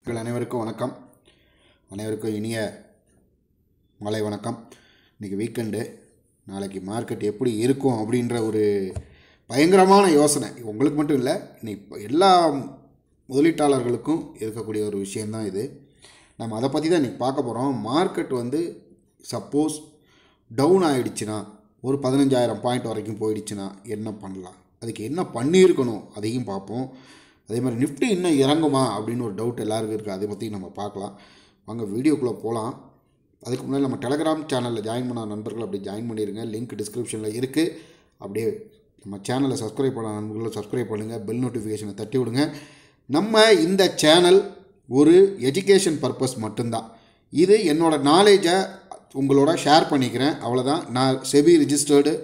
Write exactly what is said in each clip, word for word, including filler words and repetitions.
உங்கள் அனைவருக்கும் வணக்கம். அனைவருக்கும் இனிய மாலை வணக்கம். இன்றைக்கி வீக்கெண்டு, நாளைக்கு மார்க்கெட் எப்படி இருக்கும் அப்படின்ற ஒரு பயங்கரமான யோசனை உங்களுக்கு மட்டும் இல்லை, இன்னைக்கு எல்லா முதலீட்டாளர்களுக்கும் இருக்கக்கூடிய ஒரு விஷயந்தான் இது. நம்ம அதை பற்றி தான் இன்றைக்கி பார்க்க போகிறோம். மார்க்கெட் வந்து சப்போஸ் டவுன் ஆகிடுச்சுன்னா, ஒரு பதினஞ்சாயிரம் பாயிண்ட் வரைக்கும் போயிடுச்சுன்னா என்ன பண்ணலாம், அதுக்கு என்ன பண்ணியிருக்கணும் அதையும் பார்ப்போம். அதே மாதிரி நிஃப்டி இன்னும் இறங்குமா அப்படின்னு ஒரு டவுட் எல்லாருக்கும் இருக்குது, அதை பற்றி நம்ம பார்க்கலாம். வாங்க வீடியோக்குள்ளே போகலாம். அதுக்கு முன்னாடி நம்ம டெலகிராம் சேனலில் ஜாயின் பண்ண நண்பர்கள் அப்படி ஜாயின் பண்ணிடுங்க, லிங்க் டிஸ்கிரிப்ஷனில் இருக்குது. அப்படியே நம்ம சேனலை சப்ஸ்கிரைப் பண்ண நண்பர்களும் சப்ஸ்கிரைப் பண்ணுங்கள், பெல் நோட்டிஃபிகேஷனை தட்டி விடுங்க. நம்ம இந்த சேனல் ஒரு எஜுகேஷன் பர்பஸ் மட்டும்தான். இது என்னோடய நாலேஜை உங்களோட ஷேர் பண்ணிக்கிறேன், அவ்வளோதான். நான் செபி ரிஜிஸ்டர்டு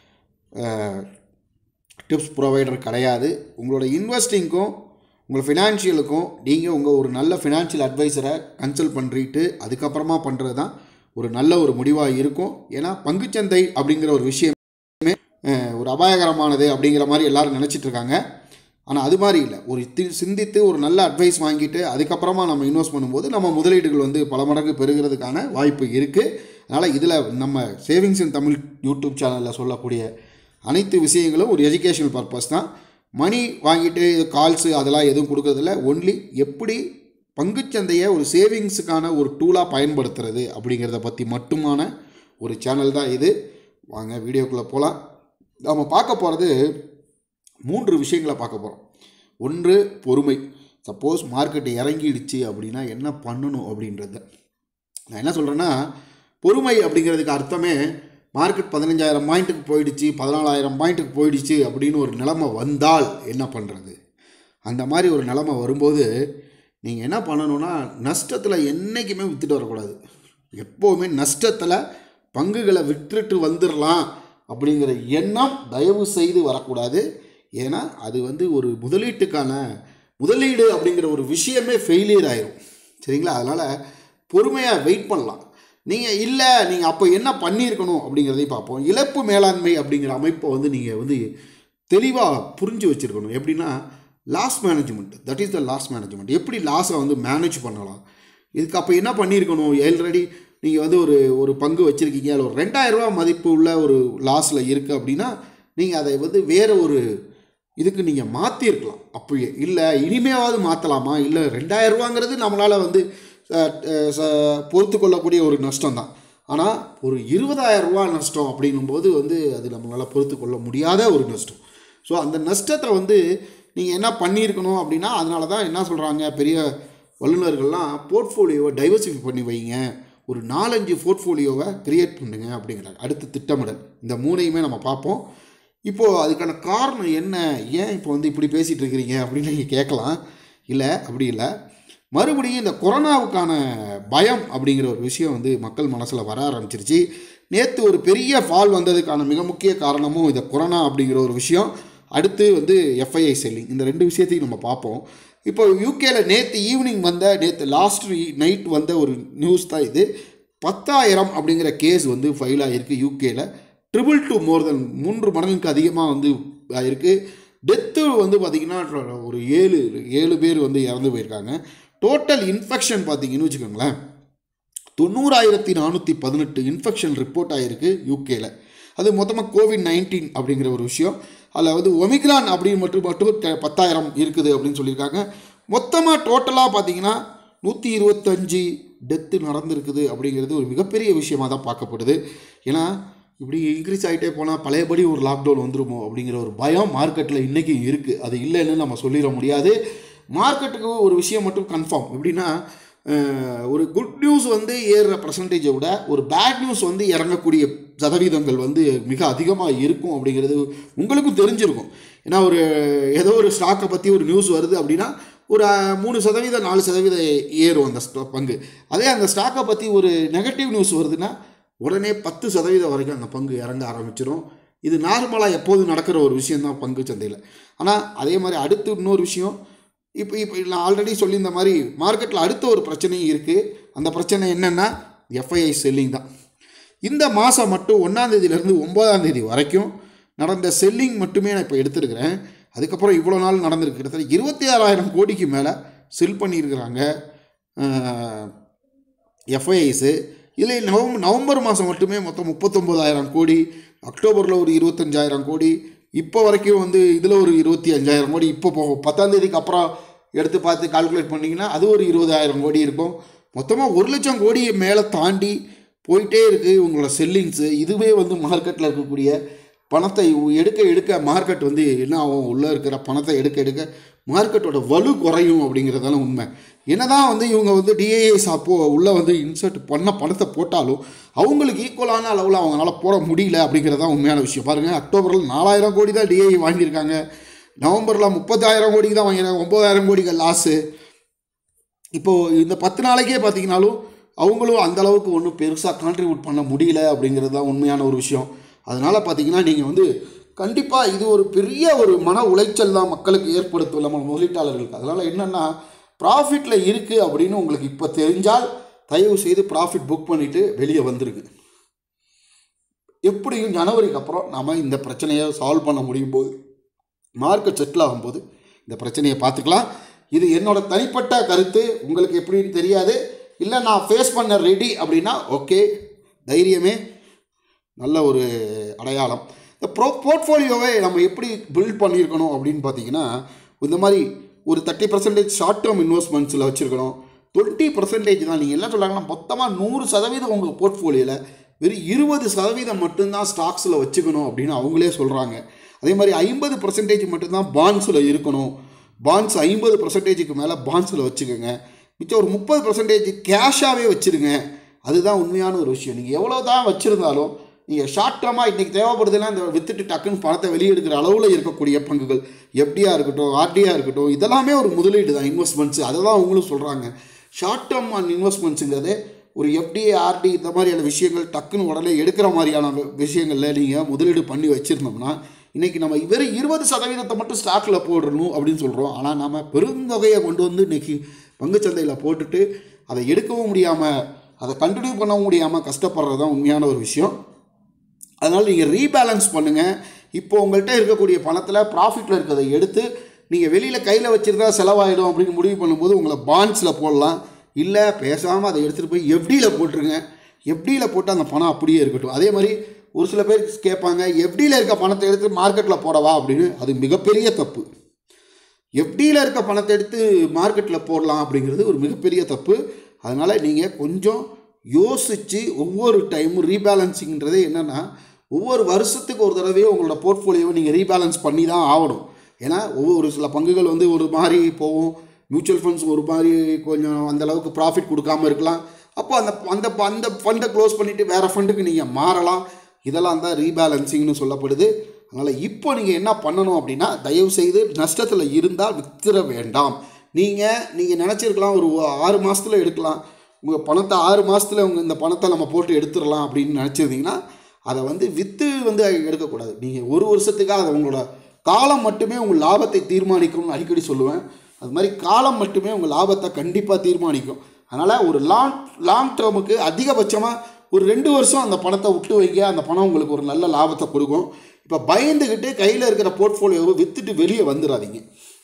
டிப்ஸ் ப்ரொவைடர் கிடையாது. உங்களோட இன்வெஸ்டிங்க்கும் உங்கள் ஃபினான்ஷியலுக்கும் நீங்கள் உங்கள் ஒரு நல்ல ஃபினான்ஷியல் அட்வைசரை கன்சல்ட் பண்ணிட்டு அதுக்கப்புறமா பண்ணுறது தான் ஒரு நல்ல ஒரு முடிவாக இருக்கும். ஏன்னா பங்குச்சந்தை அப்படிங்கிற ஒரு விஷயமே ஒரு அபாயகரமானது அப்படிங்கிற மாதிரி எல்லோரும் நினச்சிட்டு இருக்காங்க. ஆனால் அது மாதிரி இல்லை. ஒரு தி சிந்தித்து ஒரு நல்ல அட்வைஸ் வாங்கிட்டு அதுக்கப்புறமா நம்ம இன்வெஸ்ட் பண்ணும்போது நம்ம முதலீடுகள் வந்து பல மடங்கு பெறுகிறதுக்கான வாய்ப்பு இருக்குது. அதனால் இதில் நம்ம சேவிங்ஸ் இன் தமிழ் யூடியூப் சேனலில் சொல்லக்கூடிய அனைத்து விஷயங்களும் ஒரு எஜுகேஷனல் பர்பஸ் தான். மணி வாங்கிட்டு கால்ஸு அதெல்லாம் எதுவும் கொடுக்கறதில்ல. ஒன்லி எப்படி பங்குச்சந்தையை ஒரு சேவிங்ஸுக்கான ஒரு டூலாக பயன்படுத்துறது அப்படிங்கிறத பற்றி மட்டுமான ஒரு சேனல் தான் இது. வாங்க வீடியோக்குள்ளே போகலாம். நம்ம பார்க்க போகிறது மூன்று விஷயங்களை பார்க்க போகிறோம். ஒன்று பொறுமை. சப்போஸ் மார்க்கெட் இறங்கிடுச்சு அப்படின்னா என்ன பண்ணணும் அப்படின்றத நான் என்ன சொல்கிறேன்னா, பொறுமை அப்படிங்கிறதுக்கு அர்த்தமே மார்க்கெட் பதினஞ்சாயிரம் பாயிண்ட்டுக்கு போயிடுச்சு, பதினாலாயிரம் பாயிண்ட்டுக்கு போயிடுச்சு அப்படின்னு ஒரு நிலைமை வந்தால் என்ன பண்ணுறது. அந்த மாதிரி ஒரு நிலைமை வரும்போது நீங்கள் என்ன பண்ணணுன்னா, நஷ்டத்தில் என்றைக்குமே விற்றுட்டு வரக்கூடாது. எப்போவுமே நஷ்டத்தில் பங்குகளை விற்றுட்டு வந்துடலாம் அப்படிங்கிற எண்ணம் தயவு செய்து வரக்கூடாது. ஏன்னா அது வந்து ஒரு முதலீட்டுக்கான முதலீடு அப்படிங்கிற ஒரு விஷயமே ஃபெயிலியர் ஆயிரும். சரிங்களா? அதனால் பொறுமையாக வெயிட் பண்ணலாம். நீங்கள் இல்லை நீங்கள் அப்போ என்ன பண்ணியிருக்கணும் அப்படிங்கிறதையும் பார்ப்போம். இழப்பு மேலாண்மை அப்படிங்கிற அமைப்பை வந்து நீங்கள் வந்து தெளிவாக புரிஞ்சு வச்சுருக்கணும். எப்படின்னா loss management, that is the loss management. எப்படி லாஸை வந்து மேனேஜ் பண்ணலாம், இதுக்கு அப்போ என்ன பண்ணியிருக்கணும். ஆல்ரெடி நீங்கள் வந்து ஒரு ஒரு பங்கு வச்சுருக்கீங்க, அதில் ஒரு ரெண்டாயிரரூவா மதிப்பு உள்ள ஒரு லாஸில் இருக்குது அப்படின்னா நீங்கள் அதை வந்து வேறு ஒரு இதுக்கு நீங்கள் மாற்றிருக்கலாம். அப்போயே இல்லை இனிமேவாவது மாற்றலாமா, இல்லை ரெண்டாயிரரூவாங்கிறது நம்மளால் வந்து பொறுத்து கொள்ளக்கூடிய ஒரு நஷ்டம் தான். ஆனால் ஒரு இருபதாயிரம் ரூபா நஷ்டம் அப்படிங்கும்போது வந்து அது நம்மளால் பொறுத்து கொள்ள முடியாத ஒரு நஷ்டம். ஸோ அந்த நஷ்டத்தை வந்து நீங்கள் என்ன பண்ணியிருக்கணும் அப்படின்னா, அதனால தான் என்ன சொல்கிறாங்க பெரிய வல்லுநர்கள்லாம், போர்ட்ஃபோலியோவை டைவர்சிஃபை பண்ணி வைங்க, ஒரு நாலஞ்சு போர்ட்ஃபோலியோவை க்ரியேட் பண்ணுங்க அப்படிங்கிறாங்க. அடுத்து திட்டமிடல். இந்த மூணையுமே நம்ம பார்ப்போம். இப்போது அதுக்கான காரணம் என்ன, ஏன் இப்போ வந்து இப்படி பேசிகிட்டு இருக்கிறீங்க அப்படின்னு நீங்கள் கேட்கலாம். இல்லை அப்படி இல்லை, மறுபடியும் இந்த கொரோனாவுக்கான பயம் அப்படிங்கிற ஒரு விஷயம் வந்து மக்கள் மனசில் வர ஆரம்பிச்சிருச்சு. நேற்று ஒரு பெரிய ஃபால் வந்ததுக்கான மிக முக்கிய காரணமும் இந்த கொரோனா அப்படிங்கிற ஒரு விஷயம். அடுத்து வந்து எஃப்ஐஐ செல்லிங். இந்த ரெண்டு விஷயத்தையும் நம்ம பார்ப்போம். இப்போ யூகேல நேற்று ஈவினிங் வந்த நேற்று லாஸ்ட் நைட் வந்த ஒரு நியூஸ் தான் இது. பத்தாயிரம் அப்படிங்கிற கேஸ் வந்து ஃபைல் ஆகிருக்கு யூகேல. ட்ரிபிள் டூ மோர் தென் மூன்று மடங்குக்கு அதிகமாக வந்து ஆகிருக்கு. டெத்து வந்து பார்த்திங்கன்னா ஒரு ஏழு ஏழு பேர் வந்து இறந்து போயிருக்காங்க. டோட்டல் இன்ஃபெக்ஷன் பார்த்தீங்கன்னு வச்சுக்கோங்களேன், தொண்ணூறாயிரத்தி நானூற்றி பதினெட்டு இன்ஃபெக்ஷன் ரிப்போர்ட் ஆகிருக்கு யூகேல. அது மொத்தமாக கோவிட் நைன்டீன் அப்படிங்கிற ஒரு விஷயம். அதில் வந்து ஒமிக்ரான் அப்படின்னு மட்டும் மட்டும் பத்தாயிரம் இருக்குது அப்படின்னு சொல்லியிருக்காங்க. மொத்தமாக டோட்டலாக பார்த்தீங்கன்னா நூற்றி இருபத்தஞ்சி டெத்து நடந்திருக்குது அப்படிங்கிறது ஒரு மிகப்பெரிய விஷயமாக தான் பார்க்கப்படுது. ஏன்னா இப்படி இன்க்ரீஸ் ஆகிட்டே போனால் பழையபடி ஒரு லாக்டவுன் வந்துருமோ அப்படிங்கிற ஒரு பயம் மார்க்கெட்டில் இன்றைக்கி இருக்குது. அது இல்லைன்னு நம்ம சொல்லிட முடியாது. மார்க்கெட்டுக்கு ஒரு விஷயம் மட்டும் கன்ஃபார்ம். எப்படின்னா ஒரு குட் நியூஸ் வந்து ஏறுற பர்சன்டேஜை விட ஒரு பேட் நியூஸ் வந்து இறங்கக்கூடிய சதவீதங்கள் வந்து மிக அதிகமாக இருக்கும் அப்படிங்கிறது உங்களுக்கும் தெரிஞ்சிருக்கும். ஏன்னா ஒரு ஏதோ ஒரு ஸ்டாக்கை பற்றி ஒரு நியூஸ் வருது அப்படின்னா ஒரு மூணு சதவீதம் நாலு சதவீதம் ஏறும் அந்த பங்கு. அதே அந்த ஸ்டாக்கை பற்றி ஒரு நெகட்டிவ் நியூஸ் வருதுன்னா உடனே பத்து சதவீதம் வரைக்கும் அந்த பங்கு இறங்க ஆரம்பிச்சிடும். இது நார்மலாக எப்போதும் நடக்கிற ஒரு விஷயந்தான் பங்கு சந்தையில். ஆனால் அதே மாதிரி அடுத்து இன்னொரு விஷயம், இப்போ இப்போ நான் ஆல்ரெடி சொல்லியிருந்த மாதிரி மார்க்கெட்டில் அடுத்த ஒரு பிரச்சனையும் இருக்குது. அந்த பிரச்சனை என்னென்னா எஃப்ஐஐ செல்லிங் தான். இந்த மாதம் மட்டும் ஒன்றாந்தேதியிலேருந்து ஒம்பதாந்தேதி வரைக்கும் நடந்த செல்லிங் மட்டுமே நான் இப்போ எடுத்துருக்கிறேன். அதுக்கப்புறம் இவ்வளோ நாள் நடந்திருக்கு. கிட்டத்தட்ட இருபத்தி ஆறாயிரம் கோடிக்கு மேலே செல் பண்ணியிருக்கிறாங்க. எஃப்ஐஐஸு. இதில் நவம்பர் நவம்பர் மாதம் மட்டுமே மொத்தம் முப்பத்தொம்போதாயிரம் கோடி, அக்டோபரில் ஒரு இருபத்தஞ்சாயிரம் கோடி, இப்போ வரைக்கும் வந்து இதில் ஒரு இருபத்தி அஞ்சாயிரம் கோடி. இப்போ போகும் பத்தாந்தேதிக்கு அப்புறம் எடுத்து பார்த்து கால்குலேட் பண்ணிங்கன்னா அது ஒரு இருபதாயிரம் கோடி இருக்கும். மொத்தமாக ஒரு லட்சம் கோடியை மேலே தாண்டி போயிட்டே இருக்குது உங்களோட செல்லிங்ஸு. இதுவே வந்து மார்க்கெட்டில் இருக்கக்கூடிய பணத்தை எடுக்க எடுக்க மார்க்கெட் வந்து என்ன ஆகும், உள்ளே இருக்கிற பணத்தை எடுக்க எடுக்க மார்க்கெட்டோட வலு குறையும் அப்படிங்கிறதால உண்மை. என்ன தான் வந்து இவங்க வந்து டிஐஎஸ் அப்போ உள்ளே வந்து இன்சர்ட் பண்ண பணத்தை போட்டாலும் அவங்களுக்கு ஈக்குவலான அளவில் அவங்களால போட முடியல அப்படிங்கிறதான் உண்மையான விஷயம். பாருங்கள், அக்டோபரில் நாலாயிரம் கோடி தான் டிஐ வாங்கியிருக்காங்க, நவம்பரில் முப்பத்தாயிரம் கோடிக்கு தான் வாங்கியிருக்காங்க, ஒம்பதாயிரம் கோடிக்கு லாஸு. இப்போது இந்த பத்து நாளைக்கே பார்த்தீங்கன்னாலும் அவங்களும் அந்தளவுக்கு ஒன்றும் பெருசாக கான்ட்ரிபியூட் பண்ண முடியல அப்படிங்கிறது தான் உண்மையான ஒரு விஷயம். அதனால் பார்த்தீங்கன்னா நீங்கள் வந்து கண்டிப்பாக இது ஒரு பெரிய ஒரு மன உளைச்சல் தான் மக்களுக்கு ஏற்படுத்தும் நம்ம முதலீட்டாளர்களுக்கு. அதனால் என்னென்னா ப்ராஃபிட்டில் இருக்குது அப்படின்னு உங்களுக்கு இப்போ தெரிஞ்சால் தயவு செய்து ப்ராஃபிட் புக் பண்ணிவிட்டு வெளியே வந்துருக்கு. எப்படியும் ஜனவரிக்கு அப்புறம் நாம் இந்த பிரச்சனையை சால்வ் பண்ண முடியும் போது, மார்க்கெட் செட்டில் ஆகும்போது இந்த பிரச்சனையை பார்த்துக்கலாம். இது என்னோடய தனிப்பட்ட கருத்து, உங்களுக்கு எப்படின்னு தெரியாது. இல்லை நான் ஃபேஸ் பண்ண ரெடி அப்படின்னா ஓகே, தைரியமே நல்ல ஒரு அடையாளம். இந்த ப்ரோ போர்ட்ஃபோலியோவை நம்ம எப்படி பில்ட் பண்ணியிருக்கணும் அப்படின்னு பார்த்தீங்கன்னா, இந்த மாதிரி ஒரு தேர்ட்டி பர்சன்டேஜ் ஷார்ட் டேர்ம் இன்வெஸ்ட்மெண்ட்ஸில் வச்சுருக்கணும். டுவெண்ட்டி பர்சன்டேஜ் தான் நீங்கள் எல்லாம் சொல்கிறாங்கன்னா மொத்தமாக நூறு சதவீதம் உங்கள் போர்ட்ஃபோலியோவில் வெறும் இருபது சதவீதம் மட்டும்தான் ஸ்டாக்ஸில் வச்சுக்கணும் அப்படின்னு அவங்களே சொல்கிறாங்க. அதே மாதிரி ஐம்பது பர்சன்டேஜ் மட்டும்தான் பாண்ட்ஸில் இருக்கணும். பாண்ட்ஸ் ஐம்பது பர்சன்டேஜுக்கு மேலே பாண்ட்ஸில் வச்சுக்கோங்க. மிச்சம் ஒரு முப்பது பர்சன்டேஜ் கேஷாகவே வச்சுருங்க. அதுதான் உண்மையான ஒரு விஷயம். நீங்கள் எவ்வளோ தான் வச்சுருந்தாலும் நீங்கள் ஷார்ட் டேர்மாக இன்றைக்கி தேவைப்படுதுன்னா இந்த வித்துட்டு டக்குன்னு பணத்தை வெளியெடுக்கிற அளவில் இருக்கக்கூடிய பங்குகள், எஃப்டியாக இருக்கட்டும், ஆர்டியாக இருக்கட்டும், இதெல்லாமே ஒரு முதலீடு தான், இன்வெஸ்ட்மெண்ட்ஸு. அதை தான் அவங்களும் சொல்கிறாங்க. ஷார்ட் டேர்ம் அண்ட் இன்வெஸ்ட்மெண்ட்ஸுங்கிறது ஒரு எஃப்டி, ஆர்டி இந்த மாதிரியான விஷயங்கள் டக்குன்னு உடனே எடுக்கிற மாதிரியான விஷயங்களில் நீங்கள் முதலீடு பண்ணி வச்சுருந்தோம்னா இன்றைக்கி நம்ம வெறும் இருபது சதவீதத்தை மட்டும் ஸ்டாக்கில் போடணும் அப்படின்னு சொல்கிறோம். ஆனால் நம்ம பெருந்தொகையை கொண்டு வந்து இன்றைக்கி பங்குச்சந்தையில் போட்டுட்டு அதை எடுக்கவும் முடியாமல், அதை கண்டினியூ பண்ணவும் முடியாமல் கஷ்டப்படுறது தான் உண்மையான ஒரு விஷயம். அதனால் நீங்கள் ரீபேலன்ஸ் பண்ணுங்கள். இப்போ உங்கள்கிட்ட இருக்கக்கூடிய பணத்தில் ப்ராஃபிட்டில் இருக்கிறதை எடுத்து நீங்கள் வெளியில் கையில் வச்சுருந்தா செலவாயிடும் அப்படின்னு முடிவு பண்ணும்போது உங்களை பாண்ட்ஸில் போடலாம். இல்லை பேசாமல் அதை எடுத்துகிட்டு போய் எஃப்டியில் போட்டுருங்க. எஃப்டியில் போட்டு அந்த பணம் அப்படியே இருக்கட்டும். அதே மாதிரி ஒரு சில பேர் கேட்பாங்க, எஃப்டியில் இருக்க பணத்தை எடுத்து மார்க்கெட்டில் போடவா அப்படின்னு. அது மிகப்பெரிய தப்பு. எஃப்டியில் இருக்க பணத்தை எடுத்து மார்க்கெட்டில் போடலாம் அப்படிங்கிறது ஒரு மிகப்பெரிய தப்பு. அதனால் நீங்கள் கொஞ்சம் யோசித்து ஒவ்வொரு டைமும் ரீபேலன்ஸிங்கிறது என்னென்னா, ஒவ்வொரு வருஷத்துக்கு ஒரு தடவையும் உங்களோட போர்ட்ஃபோலியோவை நீங்கள் ரீபேலன்ஸ் பண்ணி தான் ஆகணும். ஏன்னா ஒவ்வொரு சில பங்குகள் வந்து ஒரு மாதிரி போகும், மியூச்சுவல் ஃபண்ட்ஸ் ஒரு மாதிரி கொஞ்சம் அந்தளவுக்கு ப்ராஃபிட் கொடுக்காமல் இருக்கலாம். அப்போ அந்த அந்த அந்த ஃபண்டை க்ளோஸ் பண்ணிவிட்டு வேறு ஃபண்டுக்கு நீங்கள் மாறலாம். இதெல்லாம் தான் ரீபேலன்சிங்னு சொல்லப்படுது. அதனால் இப்போ நீங்கள் என்ன பண்ணணும் அப்படின்னா, தயவுசெய்து நஷ்டத்தில் இருந்தால் வித்துற வேண்டாம். நீங்கள் நீங்கள் நினச்சிருக்கலாம் ஒரு ஆறு மாதத்தில் எடுக்கலாம், உங்கள் பணத்தை ஆறு மாதத்தில் உங்கள் இந்த பணத்தை நம்ம போட்டு எடுத்துடலாம் அப்படின்னு நினச்சிருந்தீங்கன்னா அதை வந்து விற்று வந்து எடுக்கக்கூடாது. நீங்கள் ஒரு வருஷத்துக்காக அதை உங்களோட காலம் மட்டுமே உங்கள் லாபத்தை தீர்மானிக்கும்னு அடிக்கடி சொல்லுவேன். அது மாதிரி காலம் மட்டுமே உங்கள் லாபத்தை கண்டிப்பாக தீர்மானிக்கும். அதனால் ஒரு லாங் லாங் டேர்முக்கு அதிகபட்சமாக ஒரு ரெண்டு வருஷம் அந்த பணத்தை விட்டு வைக்க, அந்த பணம் உங்களுக்கு ஒரு நல்ல லாபத்தை கொடுக்கும். இப்போ பயந்துக்கிட்டு கையில் இருக்கிற போர்ட்ஃபோலியோவை விற்றுட்டு வெளியே வந்துடாதீங்க.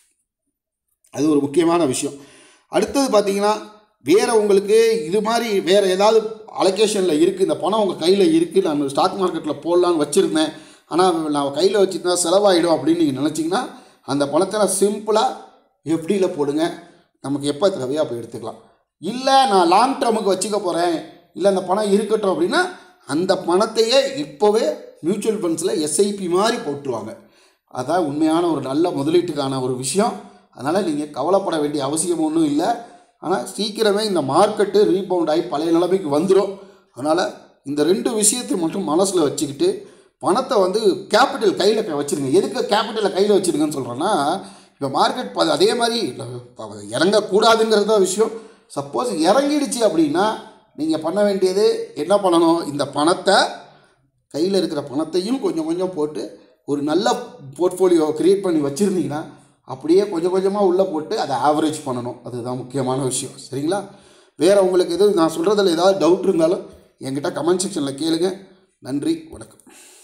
அது ஒரு முக்கியமான விஷயம். அடுத்தது பார்த்தீங்கன்னா, வேறு உங்களுக்கு இது மாதிரி வேறு ஏதாவது அலோகேஷனில் இருக்குது, இந்த பணம் உங்கள் கையில் இருக்குது, நான் ஸ்டாக் மார்க்கெட்டில் போடலான்னு வச்சுருந்தேன், ஆனால் நான் கையில் வச்சுருந்தா செலவாயிடும் அப்படின்னு நீங்கள் நினச்சிங்கன்னா அந்த பணத்தை நான் சிம்பிளாக எஃப்டியில் போடுங்க. நமக்கு எப்போ தேவையோ அப்போ எடுத்துக்கலாம். இல்லை நான் லாங் டேர்முக்கு வச்சுக்க போகிறேன், இல்லை அந்த பணம் இருக்கட்டும் அப்படின்னா அந்த பணத்தையே இப்போவே மியூச்சுவல் ஃபண்ட்ஸில் எஸ்ஐபி மாதிரி போட்டுருவாங்க. அதான் உண்மையான ஒரு நல்ல முதலீட்டுக்கான ஒரு விஷயம். அதனால் நீங்கள் கவலைப்பட வேண்டிய அவசியம் ஒன்றும் இல்லை. ஆனால் சீக்கிரமே இந்த மார்க்கெட்டு ரீபவுண்ட் ஆகி பழைய நிலைமைக்கு வந்துடும். அதனால் இந்த ரெண்டு விஷயத்தை மட்டும் மனசில் வச்சுக்கிட்டு பணத்தை வந்து கேபிட்டல் கையில் வச்சுருங்க. எதுக்கு கேபிட்டலை கையில் வச்சுருங்கன்னு சொல்கிறேன்னா, இப்போ மார்க்கெட் அதே மாதிரி இறங்கக்கூடாதுங்கிறது தான் விஷயம். சப்போஸ் இறங்கிடுச்சு அப்படின்னா நீங்கள் பண்ண வேண்டியது என்ன பண்ணணும், இந்த பணத்தை கையில் இருக்கிற பணத்தையும் கொஞ்சம் கொஞ்சம் போட்டு ஒரு நல்ல போர்ட்ஃபோலியோ க்ரியேட் பண்ணி வச்சுருந்தீங்கன்னா அப்படியே கொஞ்சம் கொஞ்சமாக உள்ளே போட்டு அதை ஆவரேஜ் பண்ணணும். அதுதான் முக்கியமான விஷயம். சரிங்களா? வேறு உங்களுக்கு எதுவும் நான் சொல்கிறதில் ஏதாவது டவுட் இருந்தாலும் என்கிட்ட கமெண்ட் செக்ஷனில் கேளுங்க. நன்றி, வணக்கம்.